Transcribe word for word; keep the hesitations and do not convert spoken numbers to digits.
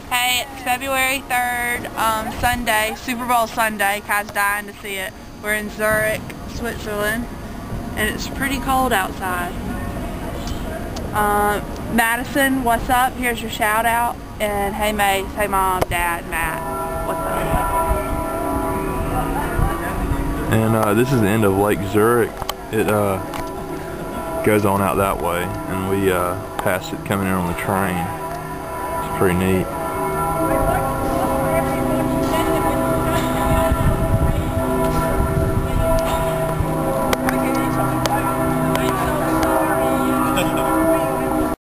Hey, it's February third, um, Sunday, Super Bowl Sunday. Kai's dying to see it. We're in Zurich, Switzerland, and it's pretty cold outside. Um, Madison, what's up? Here's your shout out. And hey Mace, hey Mom, Dad, Matt, what's up? And uh, this is the end of Lake Zurich. It uh, goes on out that way, and we uh, passed it coming in on the train. It's pretty neat.